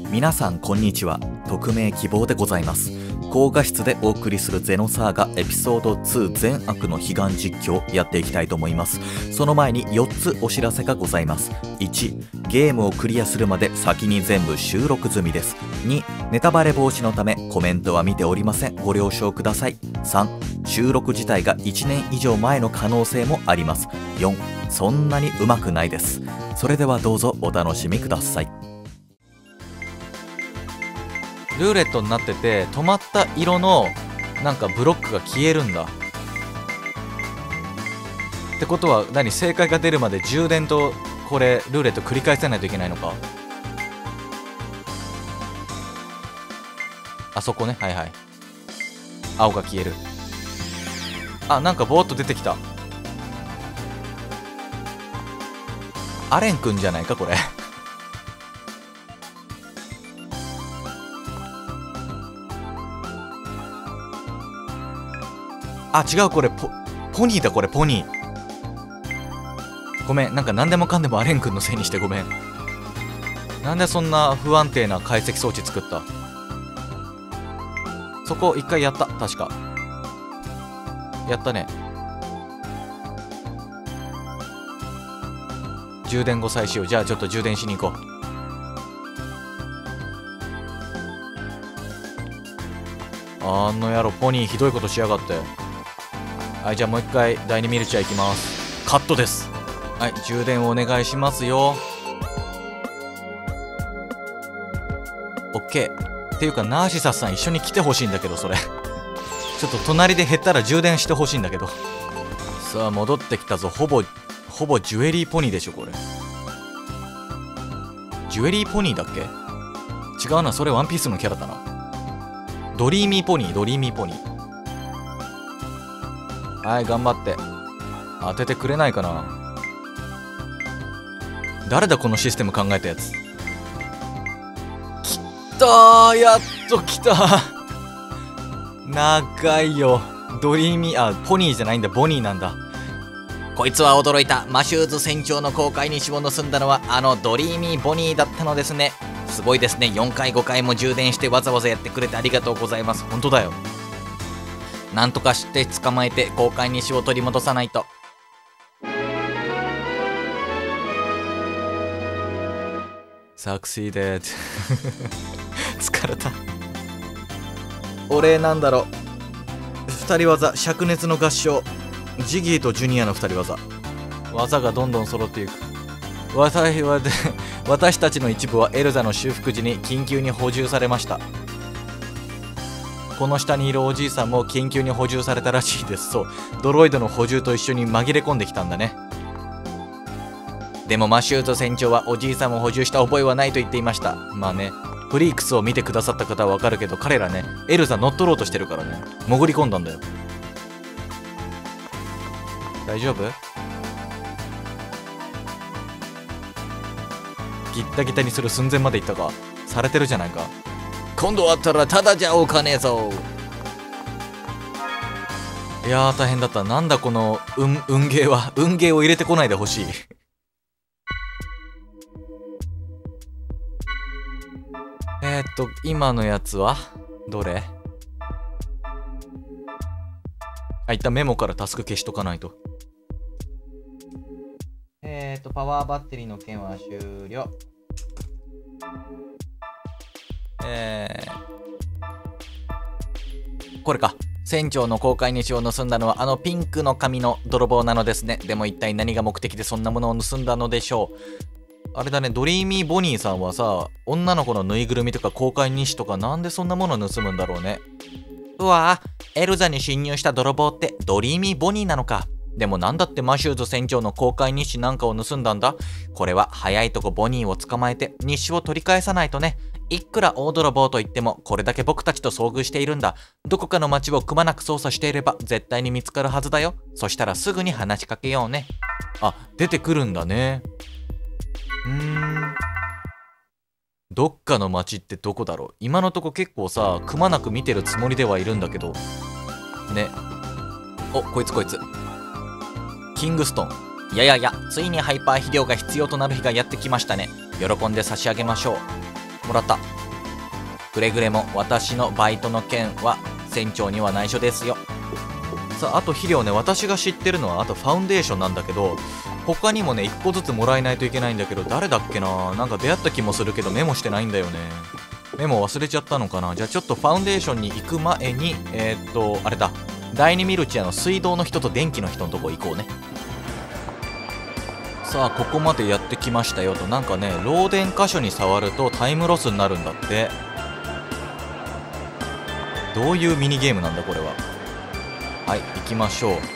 皆さんこんにちは。匿名希望でございます。高画質でお送りするゼノサーガエピソード2善悪の彼岸実況をやっていきたいと思います。その前に4つお知らせがございます。1、ゲームをクリアするまで先に全部収録済みです。2、ネタバレ防止のためコメントは見ておりません。ご了承ください。3、収録自体が1年以上前の可能性もあります。4、そんなに上手くないです。それではどうぞお楽しみください。ルーレットになってて、止まった色のなんかブロックが消えるんだ。ってことは何、正解が出るまで充電とこれルーレット繰り返さないといけないのか。あそこね、はいはい。青が消える。あ、なんかボーっと出てきた。アレンくんじゃないかこれ。あ、違う、これポニーだ、これポニー。ごめん、なんか何でもかんでもアレン君のせいにしてごめん。なんでそんな不安定な解析装置作った。そこ一回やった、確かやったね。充電後再使用。じゃあちょっと充電しに行こう。あの野郎ポニーひどいことしやがって。はい、じゃあもう一回第2ミルチャー行きます。カットです。はい、充電をお願いしますよ。オッケー。っていうかナーシサスさん一緒に来てほしいんだけど、それちょっと隣で減ったら充電してほしいんだけど。さあ戻ってきたぞ。ほぼジュエリーポニーでしょこれ。ジュエリーポニーだっけ。違うな、それワンピースのキャラだな。ドリーミーポニー、ドリーミーポニー。はい、頑張って当ててくれないかな。誰だこのシステム考えたやつ。きたー、やっと来た。長いよ。ドリーミー、あ、ポニーじゃないんだ、ボニーなんだ。こいつは驚いた。マシューズ船長の航海日を盗んだのはあのドリーミーボニーだったのですね。すごいですね。4回5回も充電してわざわざやってくれてありがとうございます。本当だよ。なんとかして捕まえて航海日を取り戻さないと。サクシーデー疲れた。お礼なんだろう。2人技、灼熱の合唱。ジギーとジュニアの2人技。技がどんどん揃っていく。私たちの一部はエルザの修復時に緊急に補充されました。この下にいるおじいさんも緊急に補充されたらしいです。そう、ドロイドの補充と一緒に紛れ込んできたんだね。でもマシュート船長はおじいさんを補充した覚えはないと言っていました。まあね、フリークスを見てくださった方はわかるけど、彼らね、エルザ乗っ取ろうとしてるからね、潜り込んだんだよ。大丈夫？ギッタギタにする寸前までいったか。されてるじゃないか。今度会ったらただじゃおかねえぞ。いやー大変だった。なんだこの運ゲーは。運ゲーを入れてこないでほしい今のやつはどれ。あ、一旦メモからタスク消しとかないと。パワーバッテリーの件は終了。これか。船長の航海日を盗んだのはあのピンクの髪の泥棒なのですね。でも一体何が目的でそんなものを盗んだのでしょう。あれだね、ドリーミーボニーさんはさ、女の子のぬいぐるみとか航海日誌とかなんでそんなもの盗むんだろうね。うわぁ、エルザに侵入した泥棒ってドリーミーボニーなのか。でもなんだってマシューズ船長の航海日誌なんかを盗んだんだ。これは早いとこボニーを捕まえて日誌を取り返さないとね。いくら大泥棒と言ってもこれだけ僕たちと遭遇しているんだ。どこかの町をくまなく捜査していれば絶対に見つかるはずだよ。そしたらすぐに話しかけようね。あ、出てくるんだね。どっかの町ってどこだろう。今のとこ結構さ、くまなく見てるつもりではいるんだけどね。お、こいつキングストン。いやいやいや、ついにハイパー肥料が必要となる日がやってきましたね。喜んで差し上げましょう。もらった。 くれぐれも私のバイトの件は船長には内緒ですよ。さあ、あと肥料ね、私が知ってるのはあとファウンデーションなんだけど、他にもね1個ずつもらえないといけないんだけど、誰だっけな、なんか出会った気もするけどメモしてないんだよね。メモ忘れちゃったのかな。じゃあちょっとファウンデーションに行く前にあれだ、第2ミルチアの水道の人と電気の人のとこ行こうね。さあ、ここまでやってきましたよと。なんかね、漏電箇所に触るとタイムロスになるんだって。どういうミニゲームなんだこれは。はい、行きましょう。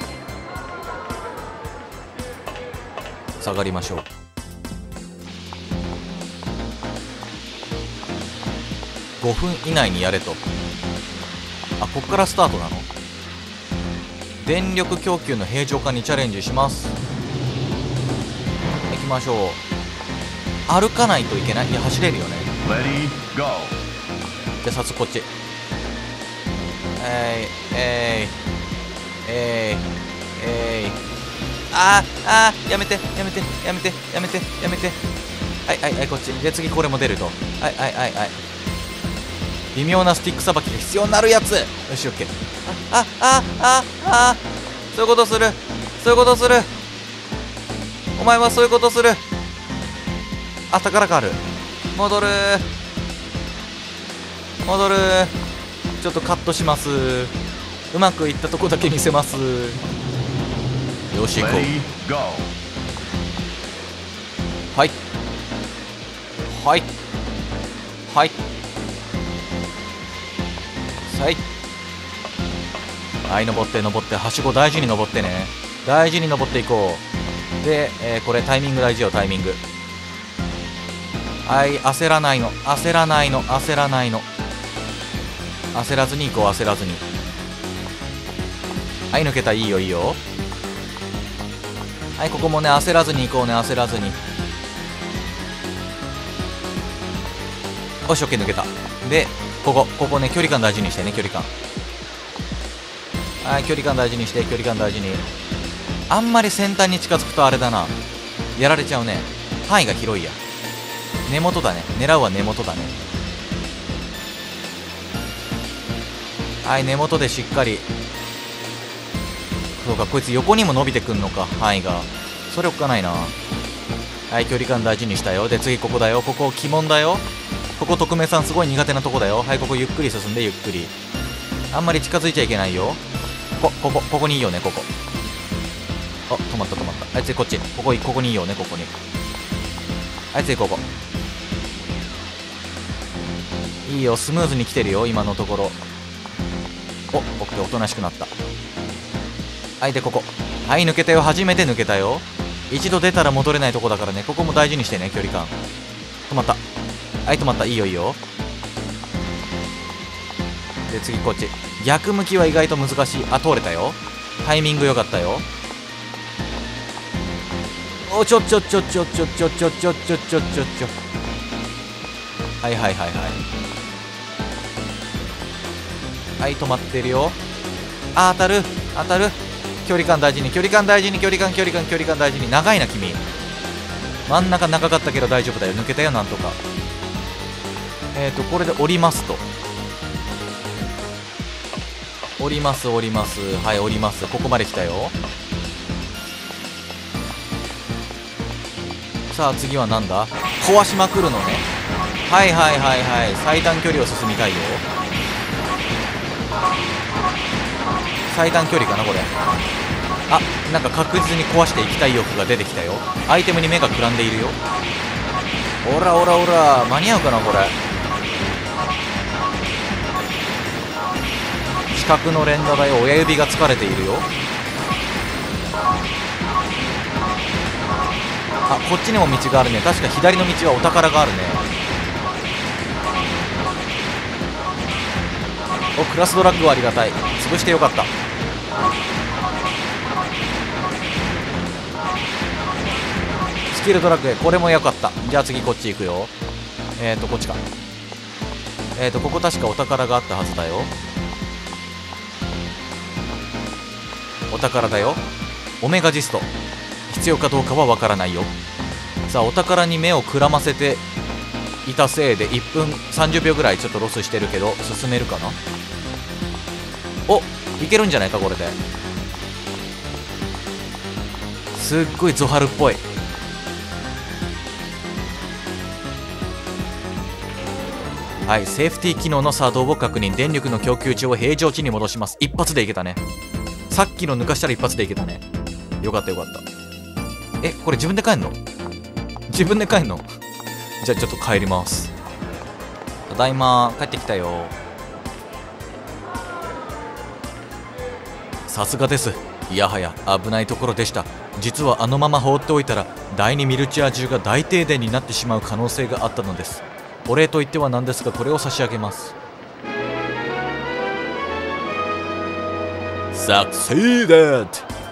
下がりましょう。5分以内にやれと。あ、こっからスタートなの。電力供給の平常化にチャレンジします。行きましょう。歩かないといけない。いや、走れるよね。じゃあ早速こっち。やめてやめてやめてやめてやめて。はいはいはい、こっちで次これも出ると。はいはいはいはい。微妙なスティックさばきが必要になるやつ。よし、オッケー。そういうことする、そういうことする。お前はそういうことする。あ、宝がある。戻る戻る。ちょっとカットします。うまくいったとこだけ見せます。よし、行こう。はいはいはいはい、登って登って、はしご大事に登ってね。大事に登っていこう。で、これタイミング大事よ、タイミング。はい、焦らないの焦らないの焦らないの。焦らずに行こう、焦らずに。はい、抜けた。いいよいいよ。はい、ここもね焦らずに行こうね、焦らずに。よし、オッケー、抜けた。でここね、距離感大事にしてね、距離感。はい、距離感大事にして、距離感大事に。あんまり先端に近づくとあれだな、やられちゃうね。範囲が広いや。根元だね、狙うは根元だね。はい、根元でしっかり。そうか、こいつ横にも伸びてくんのか、範囲が。それおっかないな。はい、距離感大事にしたよ。で次ここだよ。ここ鬼門だよ。ここ特命さんすごい苦手なとこだよ。はい、ここゆっくり進んで、ゆっくり。あんまり近づいちゃいけないよ。ここにいいよね、ここ。あ、止まった止まった。はい、次こっち。ここにいいよね、ここに。はい、次ここ。いいよ、スムーズに来てるよ、今のところ。お、オッケー、おとなしくなった。はい、でここ。はい、抜けたよ。初めて抜けたよ。一度出たら戻れないとこだからね、ここも大事にしてね、距離感。止まった。はい、止まった。いいよいいよ。で次こっち。逆向きは意外と難しい。あ、通れたよ。タイミング良かったよ。お、ちょはいはいはいはい。はい、止まってるよ。あ、当たる当たる。距離感大事に、距離感大事に、距離感大事に。長いな君。真ん中長かったけど大丈夫だよ。抜けたよ、なんとか。これで降りますと。降ります降ります。はい、降ります。ここまで来たよ。さあ次はなんだ。壊しまくるのね。はいはいはいはい。最短距離を進みたいよ。最短距離かなこれ。あ、なんか確実に壊していきたい欲が出てきたよ。アイテムに目がくらんでいるよ。おらおらおら、間に合うかなこれ。四角の連打だよ。親指が疲れているよ。あ、こっちにも道があるね。確か左の道はお宝があるね。お、クラスドラッグはありがたい。潰してよかった。スキルドラッグ、これもよかった。じゃあ次こっち行くよ。こっちか。ここ確かお宝があったはずだよ。お宝だよ。オメガジスト。必要かどうかはわからないよ。さあ、お宝に目をくらませていたせいで1分30秒ぐらいちょっとロスしてるけど、進めるかな。お、いけるんじゃないかこれで。すっごいゾハルっぽい。はい、セーフティー機能の作動を確認。電力の供給値を平常値に戻します。一発でいけたね。さっきの抜かしたら一発でいけたね。よかったよかった。これ自分で帰んの？自分で帰んの？じゃあちょっと帰ります。ただいま、帰ってきたよ。さすがです。いやはや危ないところでした。実はあのまま放っておいたら第2ミルチア中が大停電になってしまう可能性があったのです。お礼と言ってはなんですが、これを差し上げます。Succeeded!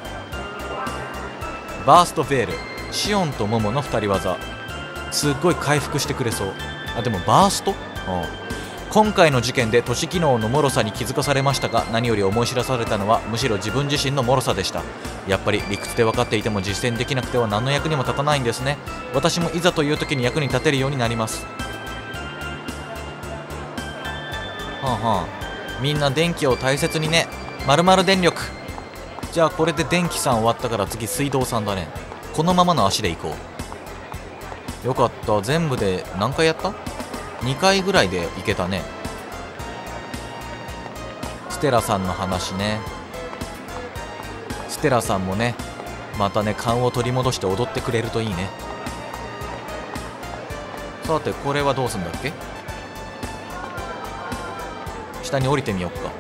バーストフェール、シオンとモモの2人技。すっごい回復してくれそう。あ、でもバースト？今回の事件で都市機能の脆さに気づかされましたが、何より思い知らされたのはむしろ自分自身の脆さでした。やっぱり理屈で分かっていても実践できなくては何の役にも立たないんですね。私もいざという時に役に立てるようになります。みんな電気を大切にね。〇〇電力。じゃあこれで電気さん終わったから次水道さんだね。このままの足で行こう。よかった。全部で何回やった？ 2 回ぐらいで行けたね。ステラさんの話ね。ステラさんもね、またね勘を取り戻して踊ってくれるといいね。さてこれはどうすんだっけ。下に降りてみよっか。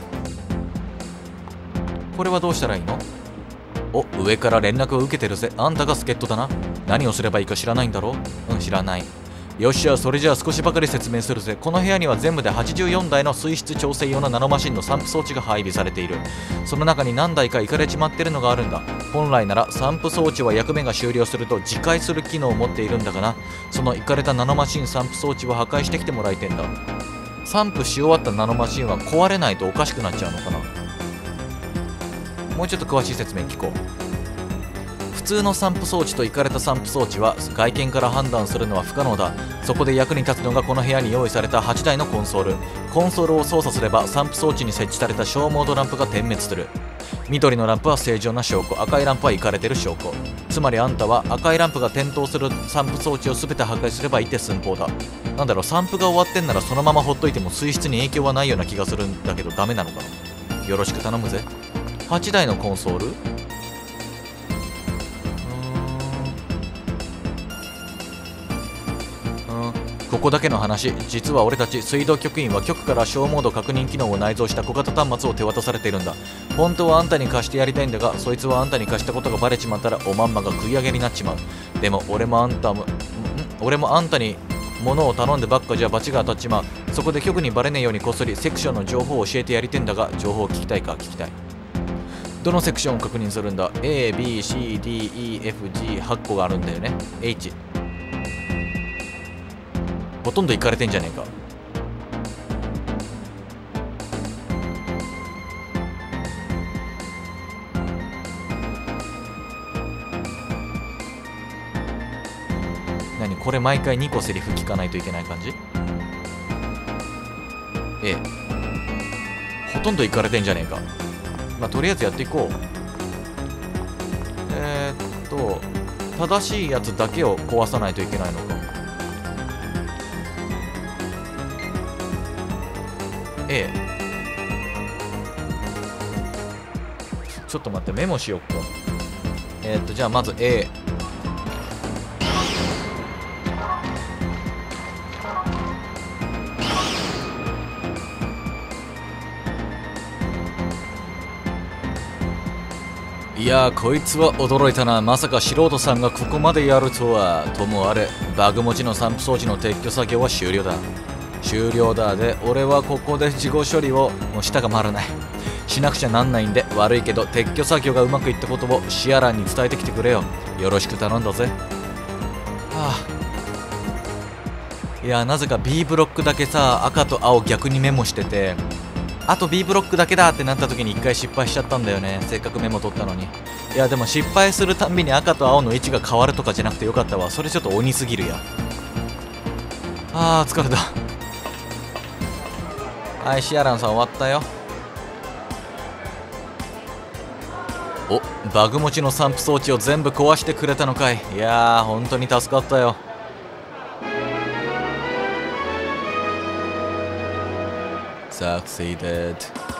これはどうしたらいいの？お、上から連絡を受けてるぜ。あんたが助っ人だな。何をすればいいか知らないんだろう？知らない。よっしゃ、それじゃあ少しばかり説明するぜ。この部屋には全部で84台の水質調整用のナノマシンの散布装置が配備されている。その中に何台かイカれちまってるのがあるんだ。本来なら散布装置は役目が終了すると自壊する機能を持っているんだがな。そのイカれたナノマシン散布装置を破壊してきてもらいてんだ。散布し終わったナノマシンは壊れないとおかしくなっちゃうのかな。もうちょっと詳しい説明聞こう。普通の散布装置とイカれた散布装置は外見から判断するのは不可能だ。そこで役に立つのがこの部屋に用意された8台のコンソール。コンソールを操作すれば散布装置に設置された消耗度ランプが点滅する。緑のランプは正常な証拠、赤いランプはイカれてる証拠。つまりあんたは赤いランプが点灯する散布装置を全て破壊すればいいって寸法だ。なんだろう、散布が終わってんならそのままほっといても水質に影響はないような気がするんだけどダメなのかな。よろしく頼むぜ。8台のコンソール。ここだけの話、実は俺たち水道局員は局から消耗度確認機能を内蔵した小型端末を手渡されているんだ。本当はあんたに貸してやりたいんだが、そいつはあんたに貸したことがバレちまったらおまんまが食い上げになっちまう。でも俺もあんたに物を頼んでばっかじゃ罰が当たっちまう。そこで局にバレねえようにこっそりセクションの情報を教えてやりてんだが、情報を聞きたいか？聞きたい。どのセクションを確認するんだ？ A、B、C、D、E、F、G、8個があるんだよね。H。ほとんどいかれてんじゃねえか。何これ毎回2個セリフ聞かないといけない感じ？ほとんどいかれてんじゃねえか。まあとりあえずやっていこう。正しいやつだけを壊さないといけないのか。ちょっと待って、メモしよっか。じゃあまず A。いやー、こいつは驚いたな。まさか素人さんがここまでやるとは。ともあれ、バグ持ちの散布装置の撤去作業は終了だ。で、俺はここで事後処理を、もう舌が回らない、しなくちゃなんないんで、悪いけど撤去作業がうまくいったことをシアランに伝えてきてくれよ。よろしく頼んだぜ。いや、なぜか B ブロックだけさ、赤と青逆にメモしてて、あと B ブロックだけだってなった時に1回失敗しちゃったんだよね。せっかくメモ取ったのに。いやでも失敗するたんびに赤と青の位置が変わるとかじゃなくてよかったわ。それちょっと鬼すぎるや。 あー疲れた。はい、シアランさん終わったよ。お、バグ持ちの散布装置を全部壊してくれたのかい。いやー本当に助かったよ。Succeeded。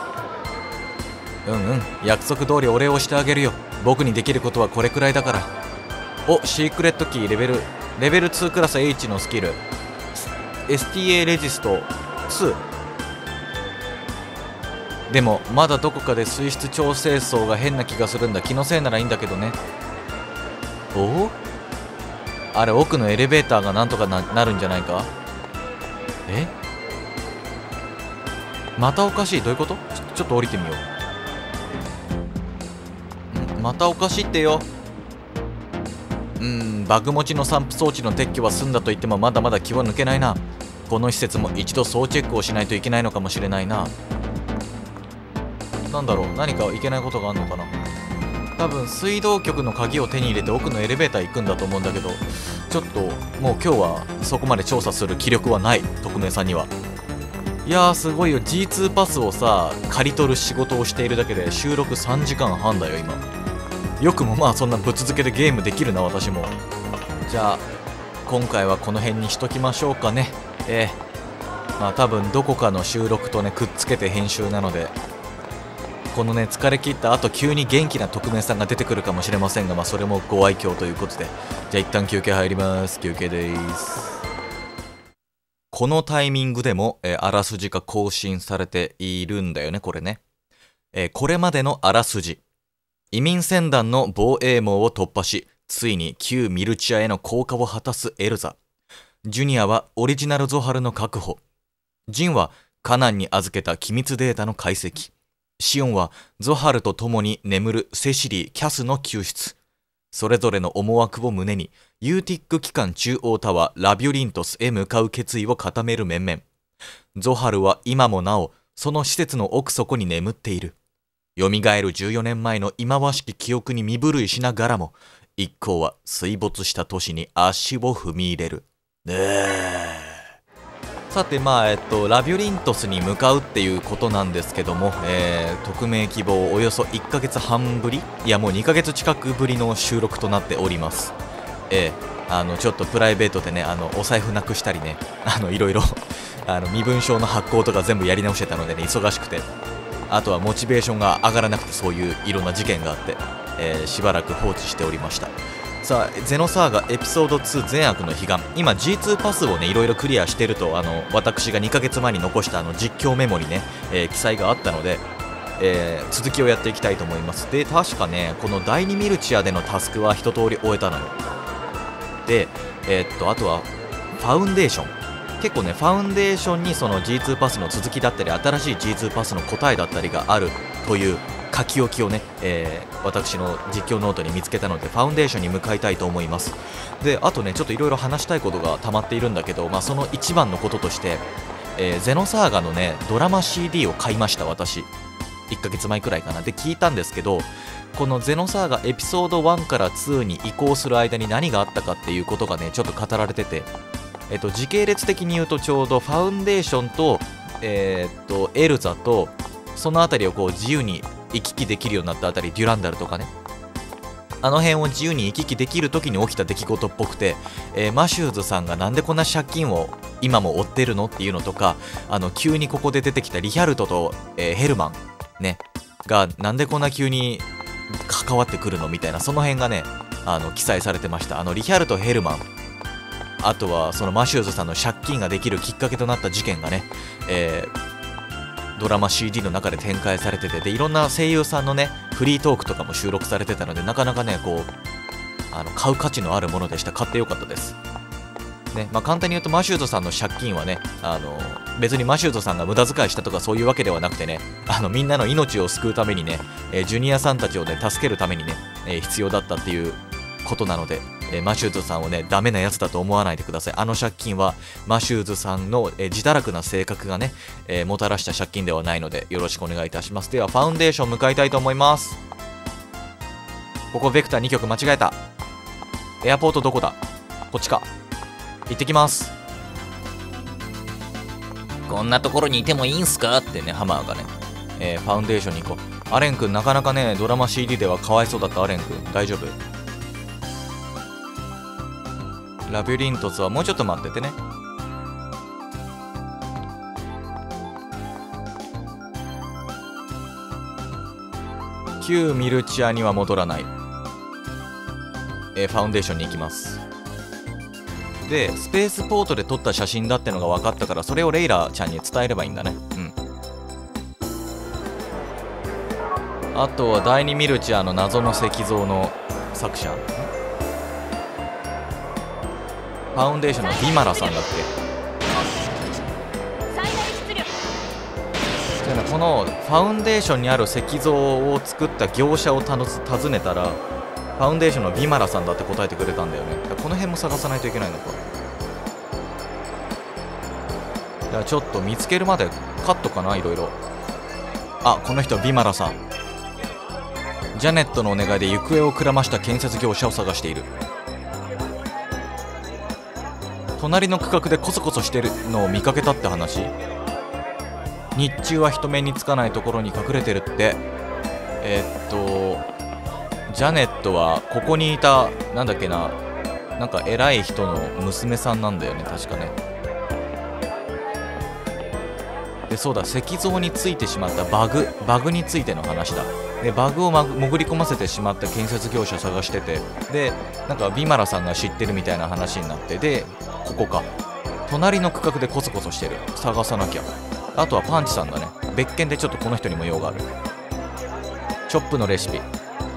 約束通りお礼をしてあげるよ。僕にできることはこれくらいだから。お、シークレットキーレベル2クラス H のスキル STA レジスト2。でもまだどこかで水質調整層が変な気がするんだ。気のせいならいいんだけどね。お、あれ奥のエレベーターがなんとか なるんじゃないか。え、またおかしい。どういうこと？ちょっと降りてみよう。またおかしいってよ。バグ持ちの散布装置の撤去は済んだと言ってもまだまだ気は抜けないな。この施設も一度総チェックをしないといけないのかもしれないな。なんだろう、何かいけないことがあるのかな。多分水道局の鍵を手に入れて奥のエレベーター行くんだと思うんだけど、ちょっともう今日はそこまで調査する気力はない、匿名さんには。いやーすごいよ。 G2 パスをさ借り取る仕事をしているだけで収録3時間半だよ今。よくもまあそんなぶっ続けでゲームできるな私も。じゃあ今回はこの辺にしときましょうかね。まあ多分どこかの収録とねくっつけて編集なので、このね疲れ切った後急に元気な匿名さんが出てくるかもしれませんが、まあそれもご愛嬌ということで、じゃあ一旦休憩入ります。休憩です。このタイミングでも、あらすじが更新されているんだよねこれね。これまでのあらすじ。移民船団の防衛網を突破し、ついに旧ミルチアへの降下を果たすエルザ。ジュニアはオリジナルゾハルの確保。ジンはカナンに預けた機密データの解析。シオンはゾハルと共に眠るセシリー・キャスの救出。それぞれの思惑を胸に、ユーティック機関中央タワーラビュリントスへ向かう決意を固める面々。ゾハルは今もなお、その施設の奥底に眠っている。蘇る14年前の忌まわしき記憶に身震いしながらも、一行は水没した都市に足を踏み入れる。さてまあラビュリントスに向かうっていうことなんですけども、匿名希望およそ1ヶ月半ぶり、いやもう2ヶ月近くぶりの収録となっております。ちょっとプライベートでねお財布なくしたりねいろいろ身分証の発行とか全部やり直してたのでね忙しくて、あとはモチベーションが上がらなくて、そういういろんな事件があって、しばらく放置しておりました。さあゼノサーガエピソード2善悪の彼岸、今 G2 パスをねいろいろクリアしてると私が2ヶ月前に残した実況メモにね、記載があったので、続きをやっていきたいと思います。で確かねこの第2ミルチアでのタスクは一通り終えたのよ。であとはファウンデーション、結構ねファウンデーションにその G2 パスの続きだったり新しい G2 パスの答えだったりがあるという書き置きをね、私の実況ノートに見つけたのでファウンデーションに向かいたいと思います。であとねちょっといろいろ話したいことが溜まっているんだけど、まあ、その一番のこととして、ゼノサーガのねドラマ CD を買いました私。1ヶ月前くらいかな。で聞いたんですけど、このゼノサーガエピソード1から2に移行する間に何があったかっていうことがねちょっと語られてて、時系列的に言うとちょうどファウンデーションとエルザとその辺りをこう自由に行き来できるようになったあたり、デュランダルとかね、あの辺を自由に行き来できる時に起きた出来事っぽくて、マシューズさんがなんでこんな借金を今も負ってるのっていうのとか、急にここで出てきたリヒャルトと、ヘルマンねがなんでこんな急に関わってくるのみたいな、その辺がね記載されてました。リヒャルト、ヘルマン、あとはそのマシューズさんの借金ができるきっかけとなった事件がね、ドラマ CD の中で展開されてて、でいろんな声優さんのねフリートークとかも収録されてたので、なかなかねこう買う価値のあるものでした。買ってよかったですね。まあ簡単に言うとマシューズさんの借金はね別にマシューズさんが無駄遣いしたとかそういうわけではなくてね、みんなの命を救うためにね、ジュニアさんたちをね助けるためにね、必要だったっていうことなので、マシューズさんをねダメなやつだと思わないでください。借金はマシューズさんの、自堕落な性格がね、もたらした借金ではないのでよろしくお願いいたします。ではファウンデーション向かいたいと思います。ここベクター2曲間違えた。エアポートどこだ、こっちか。行ってきます。 こんなところにいてもいいんすかってね、ハマーがね、ファウンデーションに行こう。アレン君なかなかね、ドラマ CD ではかわいそうだったアレン君。大丈夫？ラビュリントスはもうちょっと待っててね。旧ミルチアには戻らない。ファウンデーションに行きます。で、スペースポートで撮った写真だってのが分かったから、それをレイラちゃんに伝えればいいんだね。うん。あとは第2ミルチアの謎の石像の作者。ファウンデーションのディマラさんだっけ。このファウンデーションにある石像を作った業者を訪ねたら、ファウンデーションのビマラさんだって答えてくれたんだよね。この辺も探さないといけないのか。いや、ちょっと見つけるまでカットかな、いろいろ。あ、この人はビマラさん。ジャネットのお願いで行方をくらました建設業者を探している。隣の区画でコソコソしてるのを見かけたって話。日中は人目につかないところに隠れてるって。ジャネットはここにいた、なんだっけな、なんか偉い人の娘さんなんだよね、確かね。で、そうだ、石像についてしまったバグについての話だ。で、バグを潜り込ませてしまった建設業者探してて、で、なんかビマラさんが知ってるみたいな話になって、で、ここか。隣の区画でコソコソしてる。探さなきゃ。あとはパンチさんだね。別件でちょっとこの人にも用がある。チョップのレシピ。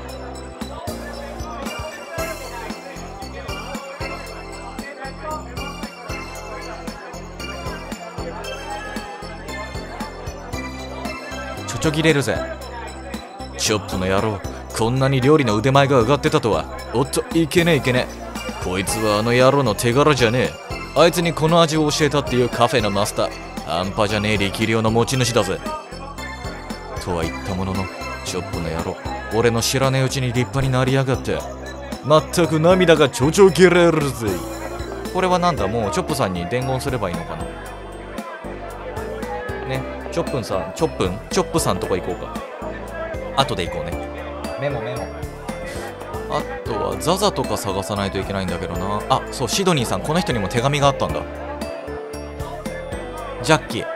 ちょぎれるぜ。チョップの野郎、こんなに料理の腕前が上がってたとは。おっと、いけねえいけねえ。こいつはあの野郎の手柄じゃねえ。あいつにこの味を教えたっていうカフェのマスター、半端じゃねえ力量の持ち主だぜ。とは言ったものの、チョップの野郎、俺の知らねえうちに立派になりやがって。まったく涙がちょちょぎれるぜ。これはなんだ、もうチョップさんに伝言すればいいのかな。ね、チョップさんとこ行こうか。後で行こうね。メモ。あとはザザとか探さないといけないんだけどな。あ、そう、シドニーさん、この人にも手紙があったんだ。ジャッキー。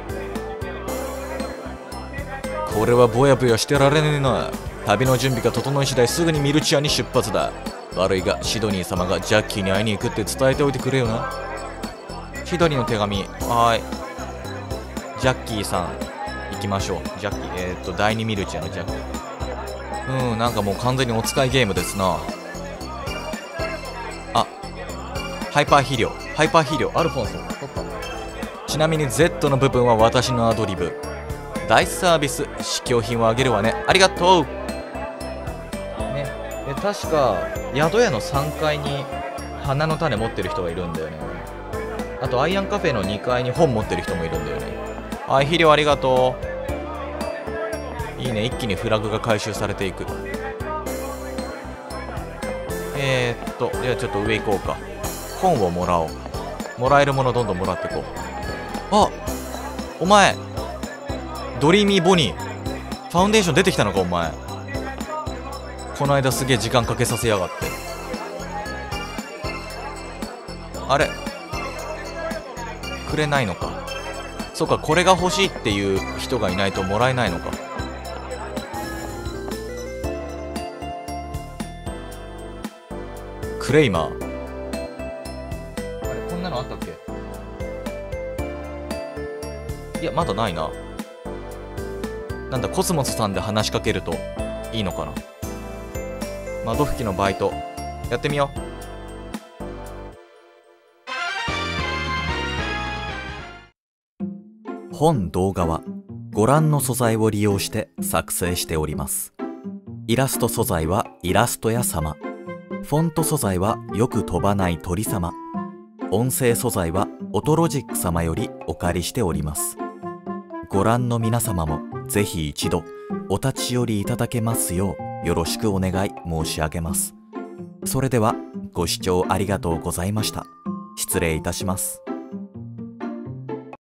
これはぼやぼやしてられねえな。旅の準備が整い次第すぐにミルチアに出発だ。悪いがシドニー様がジャッキーに会いに行くって伝えておいてくれよな。シドニーの手紙。はーい。ジャッキーさん行きましょう。ジャッキー、第2ミルチアのジャッキー。なんかもう完全にお使いゲームですな。あ、ハイパー肥料アルフォンス取った。ちなみに Z の部分は私のアドリブ。大サービス、試供品をあげるわね。ありがとう。ね、確か宿屋の3階に花の種持ってる人がいるんだよね。あとアイアンカフェの2階に本持ってる人もいるんだよね。はい、肥料ありがとう。いいね、一気にフラグが回収されていく。ではちょっと上行こうか。本をもらおう。もらえるものどんどんもらっていこう。あ、お前ドリーミーボニーファウンデーション出てきたのか。お前この間すげえ時間かけさせやがって。あれくれないのか。そうか、これが欲しいっていう人がいないともらえないのか。クレイマー。あれ、こんなのあったっけ。いや、まだないな。なんだ、コスモスさんで話しかけるといいのかな。窓拭きのバイトやってみよう。本動画はご覧の素材を利用して作成しております。イラスト素材はイラスト屋様、フォント素材はよく飛ばない鳥様、音声素材はオトロジック様よりお借りしております。ご覧の皆様もぜひ一度お立ち寄りいただけますようよろしくお願い申し上げます。それではご視聴ありがとうございました。失礼いたします。